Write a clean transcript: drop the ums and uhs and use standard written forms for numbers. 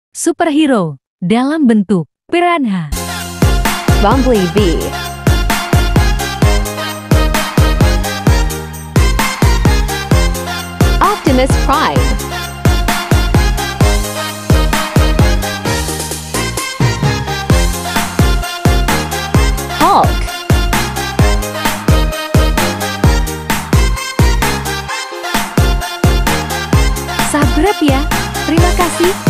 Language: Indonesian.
Superhero dalam bentuk piranha. Bumblebee. Optimus Prime. Hulk. Sabrap ya. Terima kasih.